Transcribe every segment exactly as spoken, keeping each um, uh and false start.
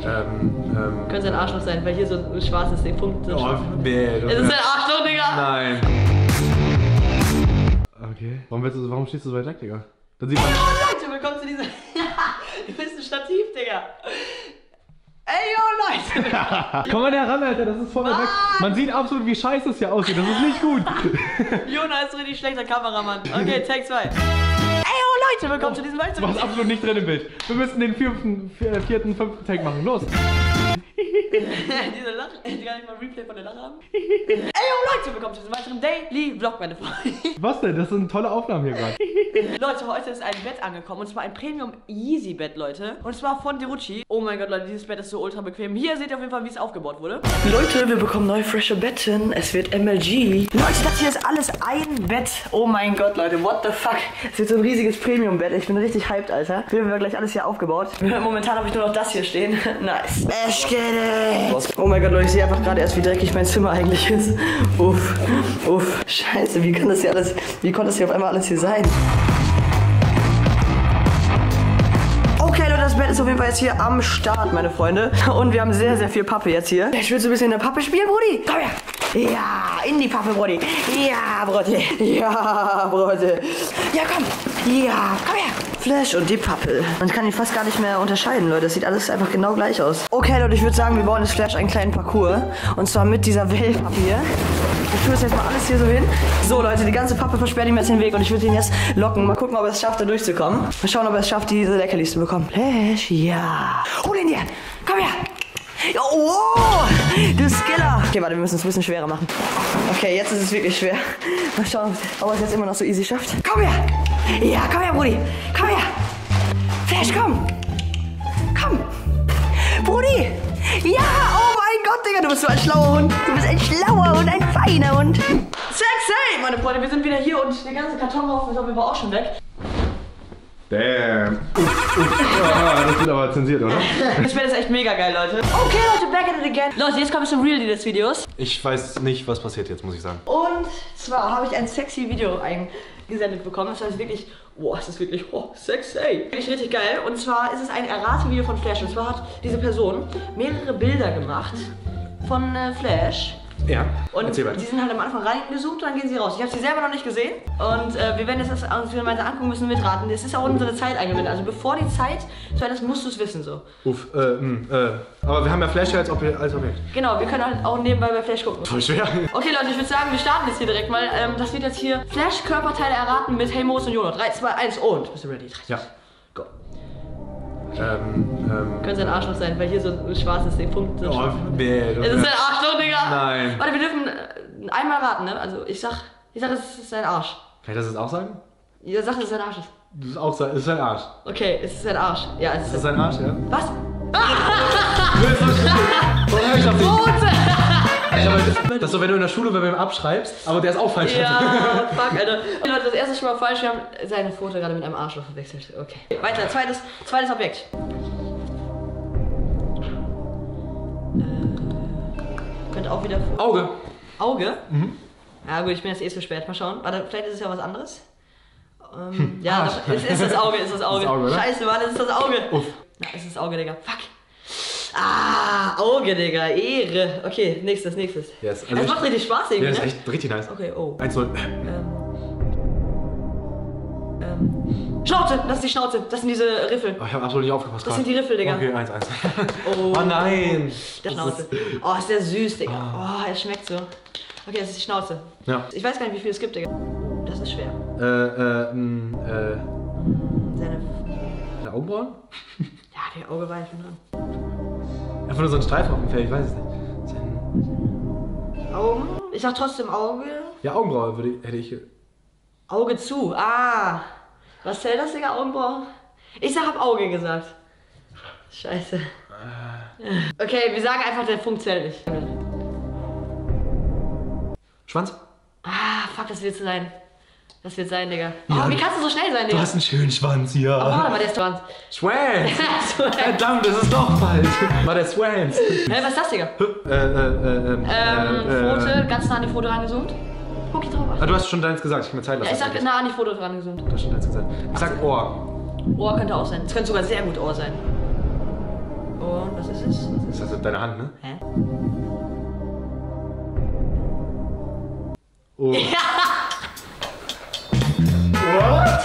Ähm, ähm. Könnte sein Arschloch sein, weil hier so ein schwarzes Ding, Punkt. So Oh, nee. Es ist ein Arschloch, Digga! Nein. Okay. Warum, willst du, warum stehst du so weit weg, Digga? Dann sieht man. Oh Leute, willkommen zu dieser. Du bist ein Stativ, Digga! Ey, yo, Leute! Komm mal da ran, Alter, das ist voll weit weg. Man sieht absolut, wie scheiße es hier aussieht. Das ist nicht gut. Jona ist richtig schlechter Kameramann. Okay, Take zwei. Ey, yo, Leute, willkommen oh, zu diesem weiteren. Du warst absolut nicht drin im Bild. Wir müssen den vierten, vierten, fünften Take machen. Los! Diese Lache, die gar nicht mal Replay von der Lache haben. Ey, yo, Leute, willkommen zu diesem weiteren Daily Vlog, meine Freunde. Was denn? Das sind tolle Aufnahmen hier gerade. Leute, heute ist ein Bett angekommen und zwar ein Premium Easy Bett, Leute. Und zwar von Derucci. Oh mein Gott, Leute, dieses Bett ist so ultra bequem. Hier seht ihr auf jeden Fall, wie es aufgebaut wurde. Leute, wir bekommen neue frische Betten. Es wird M L G. Leute, das hier ist alles ein Bett. Oh mein Gott, Leute, what the fuck. Es wird so ein riesiges Premium Bett. Ich bin richtig hyped, Alter. Wir haben gleich alles hier aufgebaut. Momentan habe ich nur noch das hier stehen. Nice. Let's get it. Oh mein Gott, Leute, ich sehe einfach gerade erst, wie dreckig mein Zimmer eigentlich ist. Uff, uff. Scheiße, wie kann das hier alles, wie konnte das hier auf einmal alles hier sein? Okay, Leute, das Bett ist auf jeden Fall jetzt hier am Start, meine Freunde. Und wir haben sehr, sehr viel Pappe jetzt hier. Ich will so ein bisschen in der Pappe spielen, Brudi. Komm her. Ja, in die Pappe, Brudi. Ja, Brudi. Ja, Brudi. Ja, komm. Ja, komm her. Flash und die Pappe. Man kann ihn fast gar nicht mehr unterscheiden, Leute. Das sieht alles einfach genau gleich aus. Okay, Leute, ich würde sagen, wir bauen jetzt Flash einen kleinen Parcours. Und zwar mit dieser Wellpappe hier. Ich tue das jetzt mal alles hier so hin. So, Leute, die ganze Pappe versperrt ihm jetzt den Weg. Und ich würde ihn jetzt locken. Mal gucken, ob er es schafft, da durchzukommen. Mal schauen, ob er es schafft, diese Leckerlis zu bekommen. Flash, ja. Hol ihn dir. Komm her. Oh, du Skiller. Okay, warte, wir müssen es ein bisschen schwerer machen. Okay, jetzt ist es wirklich schwer. Mal schauen, ob er es jetzt immer noch so easy schafft. Komm her. Ja, komm her, Brudi. Komm her. Flash, komm. Komm. Brudi. Ja, oh mein Gott, Digga, du bist so ein schlauer Hund. Du bist ein schlauer Hund, ein feiner Hund. Sexy, meine Freunde, wir sind wieder hier und der ganze Kartonhaufen ist auf jeden Fall auch schon weg. Damn. Uff, uff. Ja, das wird aber zensiert, oder? Das Bett ist echt mega geil, Leute. Okay, Leute, back at it again. Leute, jetzt kommt es zum Real Deal des Videos. Ich weiß nicht, was passiert jetzt, muss ich sagen. Und zwar habe ich ein sexy Video eingesendet bekommen. Das heißt wirklich, boah, es ist wirklich, oh, sexy. Wirklich richtig geil. Und zwar ist es ein Errate-Video von Flash. Und zwar hat diese Person mehrere Bilder gemacht von äh, Flash. Ja, und die sind halt am Anfang reingezoomt und dann gehen sie raus. Ich habe sie selber noch nicht gesehen und äh, wir werden jetzt das uns gemeinsam angucken müssen, mitraten. Es ist auch unsere Zeit eingeblendet, also bevor die Zeit zu Ende ist, musst du es wissen so. Uff, äh, mh, äh, aber wir haben ja Flash als, Ob als Objekt. Genau, wir können halt auch nebenbei bei Flash gucken. Voll schwer. Okay Leute, ich würde sagen, wir starten jetzt hier direkt mal. Ähm, das wird jetzt hier Flash Körperteile erraten mit Hey Moos und Jono. drei, zwei, eins und. Bist du ready? drei, ja. Go. Ähm, ähm. Könnte sein Arschloch sein, weil hier so ein schwarzes Ding, Punkt. So oh, nee. Es ist ein Arschloch, Digga. Nein. Warte, wir dürfen äh, einmal raten, ne? Also ich sag, ich sag, es ist ein Arsch. Kann ich das jetzt auch sagen? Jeder sagt, es ist ein Arsch. Du ist auch sagen, es ist ein Arsch. Okay, es ist ein Arsch. Ja, es ist, ist das ein Arsch, ja? Was? ich hab Rote! Ich hab, das ist so, wenn du in der Schule bei wem abschreibst, aber der ist auch falsch. Ja, fuck, Alter. Leute, das erste schon mal falsch. Wir haben seine Foto gerade mit einem Arschloch verwechselt. Okay. Weiter, zweites, zweites Objekt. Äh, könnte auch wieder. Auge. Auge? Mhm. Ja, gut, ich bin jetzt eh zu spät. Mal schauen. Warte, vielleicht ist es ja was anderes. Ähm, hm. Ja, doch, es ist das Auge, ist das Auge. Das Auge, Scheiße, Mann, es ist das Auge. Uff. Na, es ist das Auge, Digga. Fuck. Ah, Auge, Digga. Ehre. Okay, nächstes, nächstes. Yes. Also das macht richtig Spaß irgendwie, ja, das ne? ist echt richtig nice. Okay, oh. eins null. Ähm. Ähm. Schnauze! Das ist die Schnauze. Das sind diese Riffel. Oh, ich hab absolut nicht aufgepasst. Das grad. sind die Riffel, Digga. Okay, eins eins. Oh, oh nein. Der Schnauze. Oh, ist der süß, Digga. Oh, er schmeckt so. Okay, das ist die Schnauze. Ja. Ich weiß gar nicht, wie viel es gibt, Digga. Das ist schwer. Äh, äh, mh, äh. Seine... Seine Augenbrauen? Ja, der Auge war ja schon dran. Einfach nur so ein Streifen auf dem Fell, ich weiß es nicht. Sein... Augen? Ich sag trotzdem Auge. Ja, Augenbraue würde ich, hätte ich... Auge zu, ah. Was zählt das, Digga, Augenbraue? Ich sag, hab Auge gesagt. Scheiße. Äh. Okay, wir sagen einfach, der Punkt zählt nicht. Schwanz? Ah, fuck, das wird sein. Das wird sein, Digga. Oh, ja, wie kannst du so schnell sein, Digga? Du hast einen schönen Schwanz, ja. Oh, warte mal, der ist Schwanz. Schwanz! Verdammt, das ist doch falsch. War der Schwanz. Hä, was ist das, Digga? Äh, äh, äh, ähm, äh, Pfote, ganz nah an die Pfote rangezoomt. Guck hier drauf. Ah, du hast schon deins gesagt, ich kann mir Zeit lassen. Ja, ich sag nah an die Pfote rangezoomt. Du hast schon deins gesagt. Ich sag Ohr. Ohr könnte auch sein. Es könnte sogar sehr gut Ohr sein. Und was ist es? deine Hand, ne? Hä? Oh. Ja! What?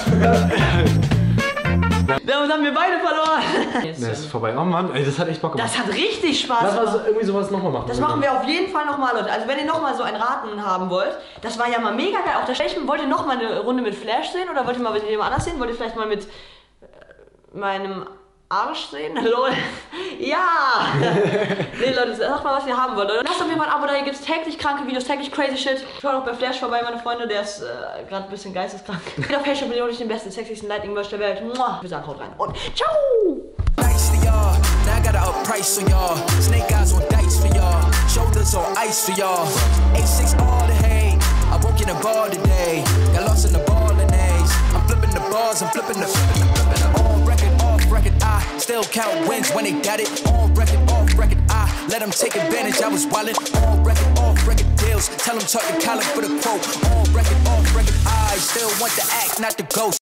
Damit haben wir beide verloren. Das ist vorbei. Oh Mann, ey, das hat echt Bock gemacht. Das hat richtig Spaß Lass gemacht. mal so, irgendwie sowas nochmal machen. Das machen wir auf jeden Fall nochmal, Leute. Also wenn ihr nochmal so ein Raten haben wollt, das war ja mal mega geil. Auch der Schlechten, wollt ihr nochmal eine Runde mit Flash sehen oder wollt ihr mal mit jemand anders sehen? Wollt ihr vielleicht mal mit äh, meinem Arsch sehen? Lol. Ja! Nee, Leute, sagt mal, was ihr haben wollt, Leute. Lasst auf jeden Fall ein Abo da, hier gibt es täglich kranke Videos, täglich crazy shit. Schaut auch bei Flash vorbei, meine Freunde, der ist äh, gerade ein bisschen geisteskrank. Geht auf Hashtag bin ich den besten, sexiesten Lightning-Merch der Welt. Muah. Wir sagen, haut rein und ciao! Nice to y'all. Now I gotta up price on y'all. Snake eyes on dice for y'all. Shoulders on ice for y'all. A six all the hate. I woke in a bar today. Got lost in the ball and A's. I'm flipping the bars. I'm flipping the flipping the flipping the on record, off record. I still count wins when they got it. On record, off record. I let them take advantage. I was wildin'. On record, off record deals. Tell them talk to Colin for the quote. On record, off record. I still want the act, not the ghost.